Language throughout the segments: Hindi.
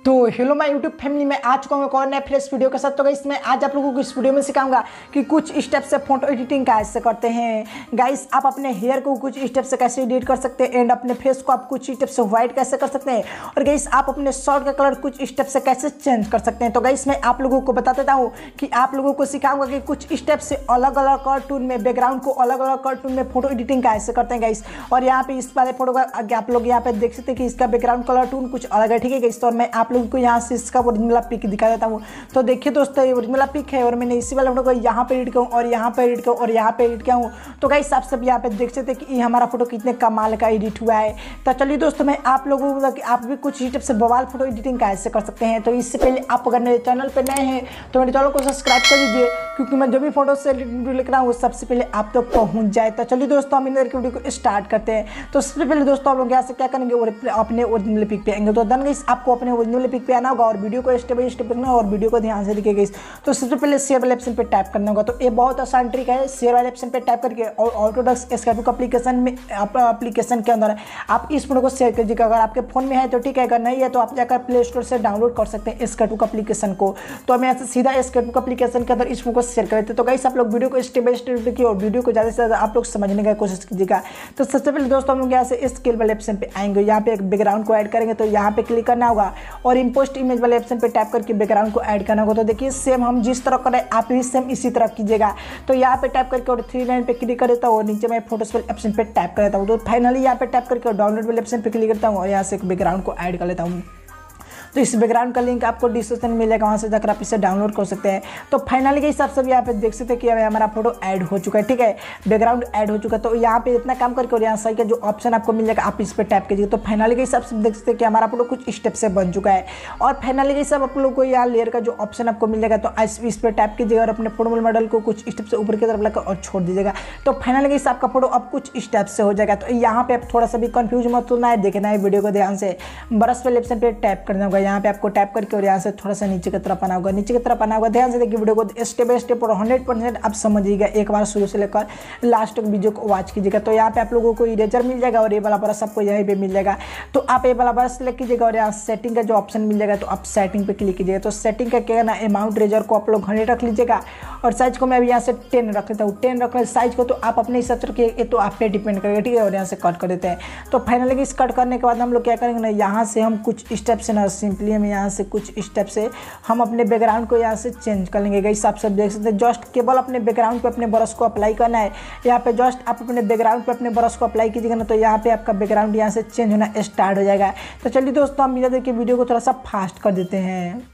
तो हेलो माय यूट्यूब फैमिली में आ चुका हूँ एक और नए फ्रेश वीडियो के साथ। तो गाइस मैं आज आप लोगों को इस वीडियो में सिखाऊंगा कि कुछ स्टेप से फोटो एडिटिंग कैसे करते हैं। गाइस आप अपने हेयर को कुछ स्टेप से कैसे एडिट कर सकते हैं एंड अपने फेस को आप कुछ स्टेप से व्हाइट कैसे कर सकते हैं और गाइस आप अपने शर्ट का कलर कुछ स्टेप से कैसे चेंज कर सकते हैं। तो गाइस मैं आप लोगों को बता देता हूँ कि आप लोगों को सिखाऊंगा कि कुछ स्टेप से अलग अलग कार्टून में बैकग्राउंड को अलग अलग कार्टून में फोटो एडिटिंग कैसे करते हैं गाइस। और यहाँ पे इस वाले फोटो का आप लोग यहाँ पे देख सकते हैं कि इसका बैकग्राउंड कलर टून कुछ अलग है, ठीक है गाइस। तो मैं आप लोगों को यहाँ से इसका ओरिजिनल पिक दिखा देता हूँ। तो देखिए दोस्तों ये ओरिजिनल पिक है और मैंने इसी वाले फोटो को यहाँ पे एडिट किया और यहाँ पे एडिट किया और यहाँ पे एडिट किया हूँ। तो गाइस आप सब यहाँ पे देख सकते हैं कि ये हमारा फोटो कितने कमाल का एडिट हुआ है। तो चलिए दोस्तों मैं आप लोगों को कि आप भी कुछ स्टेप से बवाल फोटो एडिटिंग कैसे कर सकते हैं। तो इससे पहले आप अगर मेरे चैनल पर नए हैं तो मेरे चैनल को सब्सक्राइब कर दीजिए, क्योंकि मैं जो भी फोटो से वीडियो लिख रहा हूँ सबसे पहले आप तक पहुँच जाए। तो चलिए दोस्तों हम इधर की वीडियो को स्टार्ट करते हैं। तो सबसे पहले दोस्तों आप लोग यहाँ से क्या करेंगे, अपने ओरिजिनल पिक पे आएंगे। तो देन गाइस आपको अपने ओरिजिनल पिक पे आना होगा और वीडियो को स्टेप बाय स्टेप देखना और वीडियो को ध्यान से देखिएगा। तो सबसे पहले शेयर वाले ऑप्शन पे टाइप करना होगा। तो ये बहुत आसान ट्रिक है, शेयर वाले ऑप्शन पे टाइप करके और ऑटोडेस्क स्केचबुक एप्लीकेशन में एप्लीकेशन के अंदर आप इस फोटो को शेयर कीजिएगा। अगर आपके फोन में है तो ठीक है, अगर नहीं है तो आप जाकर प्ले स्टोर से डाउनलोड कर सकते हैं स्केचबुक एप्लीकेशन को। तो हम यहाँ से सीधा स्केचबुक एप्लीकेशन के अंदर इस फोटो को शेयर कर देते हैं। तो गाइस आप लोग वीडियो को स्टेप बाय स्टेप देखिए और वीडियो को ज़्यादा से ज़्यादा आप लोग समझने की कोशिश कीजिएगा। तो सबसे पहले दोस्तों हम लोग यहाँ से स्केल वाले ऑप्शन पे आएंगे, यहाँ पे एक बैकग्राउंड को ऐड करेंगे। तो यहाँ पे क्लिक करना होगा और इम्पोस्ट इमेज वाले ऑप्शन पे टाइप करके बैकग्राउंड को ऐड करना होगा। तो देखिए सेम हम जिस तरह करें आप भी सेम इसी तरह कीजिएगा। तो यहाँ पे टाइप करके और 3 लाइन पे क्लिक कर देता हूँ और नीचे मैं फोटोस वाले ऑप्शन पे टाइप कर देता हूँ। तो फाइनली यहाँ पे टाइप करके डाउनलोड वाले ऑप्शन पे क्लिक करता हूँ और यहाँ से एक बैकग्राउंड को ऐड कर लेता हूँ। तो इस बैकग्राउंड का लिंक आपको डिस्क्रिप्शन में मिलेगा, वहाँ से जाकर आप इसे डाउनलोड कर सकते हैं। तो फाइनली के हिसाब से भी यहाँ पे देख सकते हैं कि हमारा फोटो ऐड हो चुका है, ठीक है, बैकग्राउंड ऐड हो चुका है। तो यहाँ पे इतना काम करके और यहाँ सही का जो ऑप्शन आपको मिल जाएगा आप इस पर टैप कीजिए। तो फाइनली के हिसाब से देख सकते हैं कि हमारा फोटो कुछ स्टेप से बन चुका है। और फाइनली के हिसाब आप लोग को यहाँ लेयर का जो ऑप्शन आपको मिल जाएगा तो इस पर टैप कीजिएगा और अपने फोटो मॉडल को कुछ स्टेप से ऊपर की तरफ लाकर और छोड़ दीजिएगा। तो फाइनली के हिसाब का फोटो अब कुछ स्टेप से हो जाएगा। तो यहाँ पे आप थोड़ा सा भी कंफ्यूज मत होना है, देखना है वीडियो को ध्यान से। ब्रश वाले ऑप्शन पे टैप करना होगा, यहाँ पे आपको टैप और यहाँ से थोड़ा सा नीचे की तरफ आना होगा, नीचे की तरफ आना होगा। ध्यान से देखिए वीडियो को स्टेप बाय स्टेप और 100% आप समझिएगा, एक बार शुरू से लेकर लास्ट तक वीडियो को वॉच कीजिएगा। तो यहाँ पे आप लोगों को इरेजर मिल जाएगा और ये वाला ब्रश आपको यहीं पे मिल जाएगा। तो आप ये वाला ब्रश सेलेक्ट कीजिएगा और यहाँ सेटिंग का जो ऑप्शन मिल जाएगा तो आप सेटिंग पे क्लिक कीजिएगा। तो सेटिंग का क्या करना, अमाउंट रेजर को आप लोग 100 रख लीजिएगा और साइज को मैं अभी यहाँ से 10 रख लेता हूँ। 10 रख ले साइज को, तो आप अपने हिसाब से रखिए, ये तो आप पे डिपेंड करेगा, ठीक है। और यहाँ से कट कर देते हैं। तो फाइनली इस कट करने के बाद हम लोग क्या करेंगे ना, यहाँ से हम कुछ स्टेप से ना सिंपली हम यहाँ से कुछ स्टेप से हम अपने बैकग्राउंड को यहाँ से चेंज कर लेंगे। गाइस आप सब देख सकते हैं, जस्ट केवल अपने बैकग्राउंड पे अपने ब्रश को अप्लाई करना है। यहाँ पे जस्ट आप अपने बैकग्राउंड पे अपने ब्रश को अप्लाई कीजिएगा ना तो यहाँ पे आपका बैकग्राउंड यहाँ से चेंज होना स्टार्ट हो जाएगा। तो चलिए दोस्तों हम इधर देखिए वीडियो को थोड़ा सा फास्ट कर देते हैं।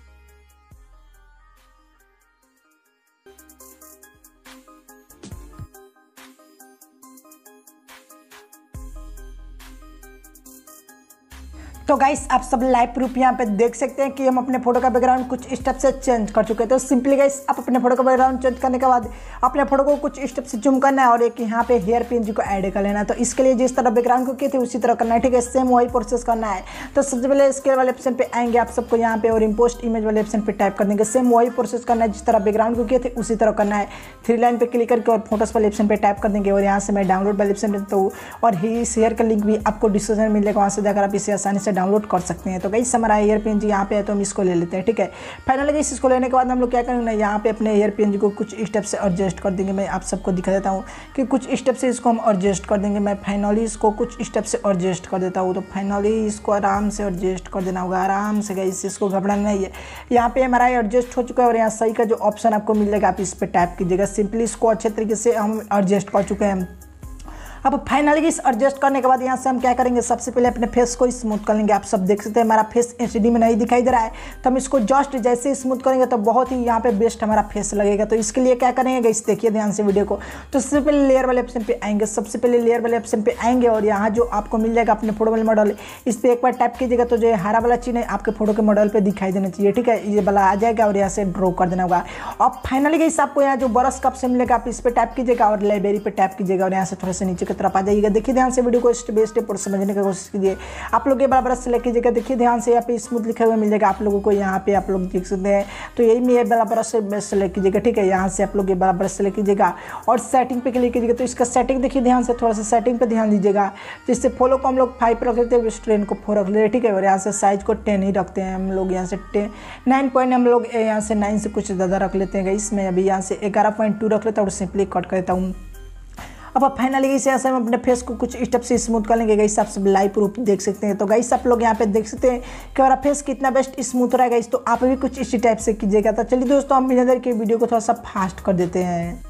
तो गाइस आप सब लाइव प्रूफ यहाँ पे देख सकते हैं कि हम अपने फोटो का बैकग्राउंड कुछ स्टेप से चेंज कर चुके हैं। तो सिंपली गाइस आप अपने फोटो का बैकग्राउंड चेंज करने के बाद अपने फोटो को कुछ स्टेप से जूम करना है और एक यहाँ पे हेयर पिन जी को ऐड कर लेना है। तो इसके लिए जिस तरह बैकग्राउंड को किए थे उसी तरह करना है, ठीक है, सेम वही प्रोसेस करना है। तो सबसे पहले स्केल वाले ऑप्शन पे आएंगे आप सबको यहाँ पे और इम्पोस्ट इमेज वाले ऑप्शन पे टाइप कर देंगे। सेम वही प्रोसेस करना है, जिस तरह बैकग्राउंड को किए थे उसी तरह करना है। 3 लाइन पे क्लिक करके और फोटोस वाले ऑप्शन पे टाइप कर देंगे और यहाँ से मैं डाउनलोड वाले ऑप्शन पे तो और इस हेयर का लिंक भी आपको डिस्क्रिप्शन में मिलेगा, वहाँ से जाकर आप इसे आसानी से डाउनलोड कर सकते हैं। तो गाइस हमारा हेयर पिन जी यहाँ पे है तो हम इसको ले लेते हैं, ठीक है। फाइनली गाइस इसको लेने के बाद हम लोग क्या करेंगे ना, यहाँ पे अपने हेयर पिन जी को कुछ स्टेप से एडजस्ट कर देंगे। मैं आप सबको दिखा देता हूँ कि कुछ स्टेप से इसको हम एडजस्ट कर देंगे। मैं फाइनली इसको कुछ स्टेप से एडजस्ट कर देता हूँ। तो फाइनली इसको आराम से एडजस्ट कर देना होगा, आराम से गाइस, इसको घबराना नहीं है। यहाँ पे हमारा एडजस्ट हो चुका है और यहाँ सही का जो ऑप्शन आपको मिल जाएगा आप इस पर टैप कीजिएगा। सिंपली इसको अच्छे तरीके से हम एडजस्ट कर चुके हैं। अब फाइनली इस एडजस्ट करने के बाद यहाँ से हम क्या करेंगे, सबसे पहले अपने फेस को स्मूथ कर लेंगे। आप सब देख सकते हैं हमारा फेस एचडी में नहीं दिखाई दे रहा है, तो हम इसको जस्ट जैसे स्मूथ करेंगे तो बहुत ही यहाँ पे बेस्ट हमारा फेस लगेगा। तो इसके लिए क्या करेंगे गाइस, देखिए ध्यान से वीडियो को। तो सबसे पहले लेयर वाले ऑप्शन पे आएंगे, सबसे पहले लेयर वाले ऑप्शन पे आएंगे और यहाँ जो आपको मिल जाएगा अपने फोटो वाले मॉडल, इस पर एक बार टैप कीजिएगा तो जो हरा वाला चिन्ह है आपके फोटो के मॉडल पे दिखाई देना चाहिए, ठीक है, ये वाला आ जाएगा और यहाँ से ड्रॉ कर देना होगा। अब फाइनली गाइस आपको यहाँ जो ब्रश का ऑप्शन मिलेगा आप इस पर टैप कीजिएगा और लाइब्रेरी पे टैप कीजिएगा और यहाँ से थोड़ा सा नीचे की तरफ आ जाइएगा। देखिए ध्यान से वीडियो को स्टेप बाय स्टेप और समझने की कोशिश कीजिए। आप लोग ये बड़ा ब्रश सेलेक्ट कीजिएगा। देखिए ध्यान से यहाँ पे स्मूथ लिखा हुआ मिल जाएगा आप लोगों को, यहाँ पे आप लोग देख सकते हैं। तो यही में ये बड़ा ब्रश सेलेक्ट कीजिएगा, ठीक है। यहाँ से आप लोग ये बड़ा ब्रश सेलेक्ट कीजिएगा और सेटिंग पे क्लिक कीजिएगा। तो इसका सेटिंग देखिए ध्यान से, थोड़ा सा सेटिंग पे ध्यान दीजिएगा। जिससे फॉलो को हम लोग 5 रख लेते हैं, स्ट्रेन को 4 रख लेते हैं, ठीक है। और यहाँ से साइज को 10 ही रखते हैं हम लोग, यहाँ से 9 पॉइंट हम लोग यहाँ से 9 से कुछ ज़्यादा रख लेते हैं। इसमें अभी यहाँ से 11.2 रख लेता हूँ और सिंपली कट कर देता हूँ। अब फाइनली गाइस ऐसे हम अपने फेस को कुछ स्टेप से स्मूथ कर लेंगे गाइस। आप सब लाइव प्रूफ देख सकते हैं। तो गाइस आप लोग यहाँ पे देख सकते हैं कि हमारा फेस कितना बेस्ट स्मूथ रहा है गाइस। तो आप भी कुछ इसी टाइप से कीजिएगा। तो चलिए दोस्तों हम बिना देर के वीडियो को थोड़ा सा फास्ट कर देते हैं।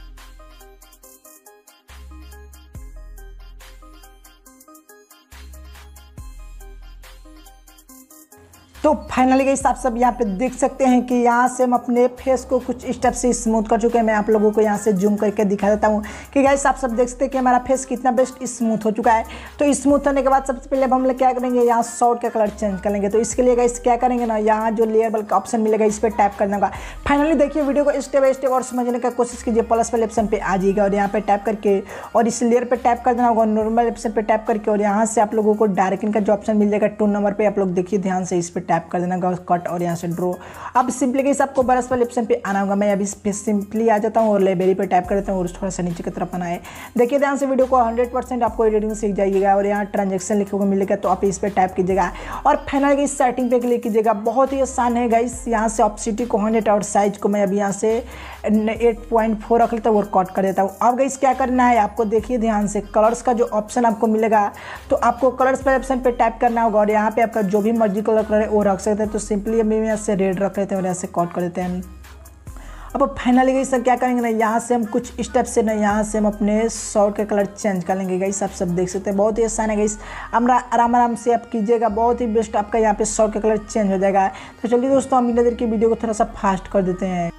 तो फाइनली गाइस आप सब यहाँ पे देख सकते हैं कि यहाँ से हम अपने फेस को कुछ स्टेप से स्मूथ कर चुके हैं। मैं आप लोगों को यहाँ से जूम करके दिखा देता हूँ कि गाइस आप सब देख सकते हैं कि हमारा फेस कितना बेस्ट स्मूथ हो चुका है। तो स्मूथ होने के बाद सबसे पहले अब हम लोग क्या करेंगे, यहाँ शॉर्ट का कलर चेंज कर लेंगे। तो इसके लिए गाइस क्या करेंगे ना, यहाँ जो लेयर वाला ऑप्शन मिलेगा इस पर टैप करना होगा। फाइनली देखिए वीडियो को स्टेप बाय स्टेप और समझने का कोशिश कीजिए। प्लस वाले ऑप्शन पे आ जाइएगा और यहाँ पे टैप करके और इस लेयर पे टैप कर देना होगा, नॉर्मल ऑप्शन पे टैप करके। और यहाँ से आप लोगों को डार्कन का जो ऑप्शन मिल जाएगा 2 नंबर पे, आप लोग देखिए ध्यान से इस पर टैप कर देना होगा, कट और यहाँ से ड्रॉ। अब सिंपली गाइस आपको ब्रश वाले ऑप्शन पे आना होगा। मैं अभी इस पे सिंपली आ जाता हूँ और लाइब्रेरी पे टाइप कर देता हूँ और थोड़ा सा नीचे की तरफ आना है। देखिए ध्यान से वीडियो को 100% आपको एडिटिंग सीख जाइएगा। और यहाँ ट्रांजेक्शन लिखे हुए मिलेगा तो आप इस पे टाइप कीजिएगा और फाइनल गाइस सेटिंग पे क्लिक कीजिएगा। बहुत ही आसान है गाइस। यहाँ से ऑप्सिटी को 100 और साइज को मैं अभी यहाँ से 8.4 रख लेता हूँ और कट कर देता हूँ। अब गाइस क्या करना है आपको, देखिए ध्यान से कलर्स का जो ऑप्शन आपको मिलेगा तो आपको कलर्स पर ऑप्शन पे टाइप करना होगा और यहाँ पे आपका जो भी मर्जी कलर है वो रख सकते हैं। तो सिंपली अभी यहाँ से रेड रख लेते हैं और यहाँ से कट कर देते हैं। अब फाइनली गाइस क्या करेंगे ना, यहाँ से हम कुछ स्टेप से ना यहाँ से हम अपने शॉर्ट का कलर चेंज कर लेंगे गाइस। आप सब देख सकते हैं बहुत ही आसान है गाइस। आराम आराम से आप कीजिएगा, बहुत ही बेस्ट आपका यहाँ पे शॉर्ट का कलर चेंज हो जाएगा। तो चलिए दोस्तों हम इधर की वीडियो को थोड़ा सा फास्ट कर देते हैं।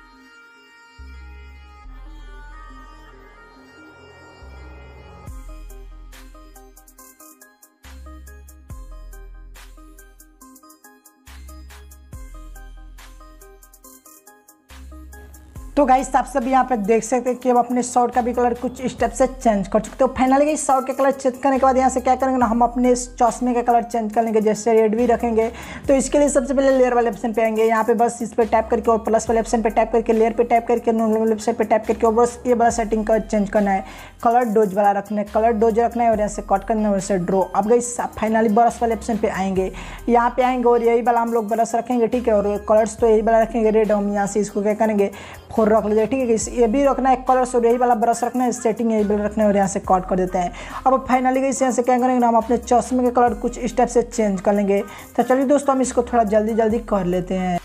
तो गाइस आप सब यहाँ पे देख सकते हैं कि अब अपने शॉर्ट का भी कलर कुछ स्टेप से चेंज कर चुके। तो फाइनली गाइस शॉर्ट का कलर चेंज करने के बाद यहाँ से क्या करेंगे ना, हम अपने चश्मे का कलर चेंज कर लेंगे, जैसे रेड भी रखेंगे। तो इसके लिए सबसे पहले लेयर वाले ऑप्शन पे आएंगे। यहाँ पे बस इस पर टैप करके और प्लस वाले ऑप्शन पे टैप करके, लेयर पे टैप करके, नॉर्मल ऑप्शन पे टैप करके और बस ये वाला सेटिंग का चेंज करना है, कलर डोज वाला रखना है, कलर डोज रखना है और यहाँ से कट करना है और ऐसे ड्रॉ। अब गाइस फाइनली ब्रश वाले ऑप्शन पे आएंगे, यहाँ पे आएंगे और यही वाला हम लोग ब्रश रखेंगे, ठीक है। और कलर्स तो यही वाला रखेंगे रेड। हम यहाँ से इसको क्या करेंगे 4 रख लीजिए, ठीक है। ये भी रखना है कलर्स और यही वाला ब्रश रखना है, सेटिंग यही वाला रखना है और यहाँ से कट कर देते हैं। अब फाइनली गाइस यहाँ से क्या करेंगे ना, हम अपने चश्मे के कलर कुछ स्टेप से चेंज कर लेंगे। तो चलिए दोस्तों हम इसको थोड़ा जल्दी कर लेते हैं।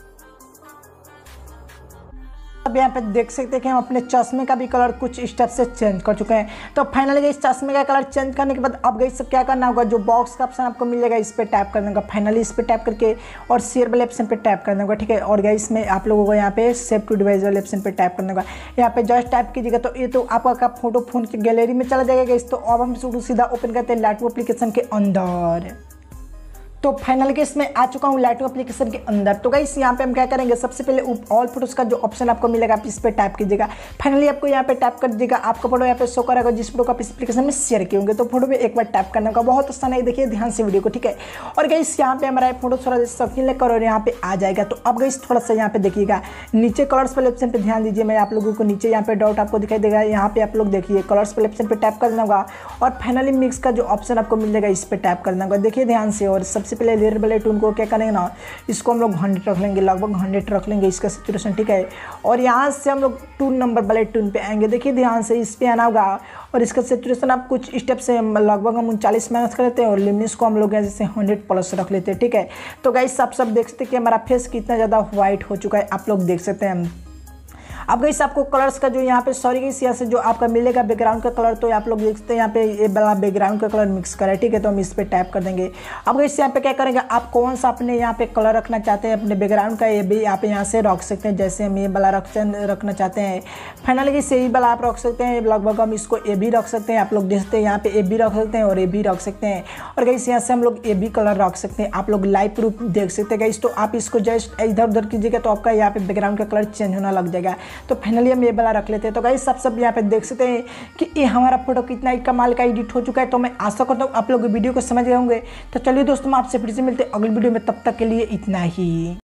अब यहाँ पे देख सकते हैं कि हम अपने चश्मे का भी कलर कुछ स्टेप से चेंज कर चुके हैं। तो फाइनली गाइस चश्मे का कलर चेंज करने के बाद अब गाइस सब क्या करना होगा, जो बॉक्स का ऑप्शन आपको मिलेगा इस पे टैप करने का। फाइनली इस पे टैप करके और शेयर वाले ऑप्शन पे टैप करना होगा, ठीक है। और गाइस में आप लोगों को यहाँ पे सेव टू डिवाइस वाले ऑप्शन पे टैप करने होगा। यहाँ पे जस्ट टैप कीजिएगा तो ये तो आपका फोटो फोन की गैलरी में चला जाएगा गाइस। तो अब हम इसको सीधा ओपन करते हैं लाइटरूम एप्लीकेशन के अंदर। तो फाइनली गाइस मैं आ चुका हूँ लाइटरूम एप्लीकेशन के अंदर। तो गाइस यहाँ पे हम क्या करेंगे, सबसे पहले ऑल फोटोज का जो ऑप्शन आपको मिलेगा आप इस पे टैप कीजिएगा। फाइनली आपको यहाँ पे टैप कर दीजिएगा, आपका फोटो यहाँ पे शो करेगा जिस फोटो को आप इस एप्लीकेशन में शेयर किए होंगे। तो फोटो पे एक बार टैप करने का बहुत आसान है, देखिए ध्यान से वीडियो को, ठीक है। और गाइस यहाँ पे हमारा फोटो थोड़ा सक्रिय लेकर और यहाँ पे आ जाएगा। तो अब गाइस थोड़ा सा यहाँ पे देखिएगा नीचे कलर्स वाले ऑप्शन पे ध्यान दीजिए। मैं आप लोगों को नीचे यहाँ पे डॉट आपको दिखाई देगा, यहाँ पे आप लोग देखिए कलर्स वाले ऑप्शन पे टैप करना होगा और फाइनली मिक्स का जो ऑप्शन आपको मिल जाएगा इस पे टैप करना होगा, देखिए ध्यान से। और सबसे पहले लेयर वाले को क्या करेंगे ना, इसको हम लोग 100 रख लेंगे, लगभग 100 रख लेंगे इसका सैचुरेशन, ठीक है। और यहाँ से हम लोग 2 नंबर वाले टून पे आएंगे, देखिए ध्यान से इस पे आना होगा और इसका सैचुरेशन आप कुछ स्टेप से लगभग हम 39 माइनस कर लेते हैं और लिमिट्स को हम लोग जैसे 100+ रख लेते हैं, ठीक है। तो गाइस आप सब देख सकते हैं कि हमारा फेस कितना ज़्यादा व्हाइट हो चुका है, आप लोग देख सकते हैं। अब गाइस आपको कलर्स का जो यहाँ पे सॉरी गाइस यहाँ से जो आपका मिलेगा बैकग्राउंड का कलर, तो आप लोग देख सकते हैं यहाँ पे ये वाला बैकग्राउंड का कलर मिक्स करा है, ठीक है। तो हम इस पे टैप कर देंगे। अब गाइस यहाँ पे क्या करेंगे, आप कौन सा अपने यहाँ पे कलर रखना चाहते हैं अपने बैकग्राउंड का, ये भी आप यहाँ से रख सकते हैं। जैसे हम ये वाला रखना चाहते हैं, फाइनली गाइस यही वाला आप रख सकते हैं। लगभग हम इसको ए भी रख सकते हैं, आप लोग देख सकते हैं यहाँ पे ए भी रख सकते हैं और ए भी रख सकते हैं। और गाइस यहाँ से हम लोग ए भी कलर रख सकते हैं, आप लोग लाइव प्रूफ देख सकते हैं गाइस। तो आप इसको जस्ट इधर उधर कीजिएगा तो आपका यहाँ पे बैकग्राउंड का कलर चेंज होना लग जाएगा। तो फाइनली हम ये वाला रख लेते हैं। तो गाइस सब यहाँ पे देख सकते हैं कि ये हमारा फोटो कितना ही कमाल का एडिट हो चुका है। तो मैं आशा करता हूँ आप लोग वीडियो को समझ गए होंगे। तो चलिए दोस्तों, हम आपसे फिर से मिलते हैं अगली वीडियो में, तब तक के लिए इतना ही।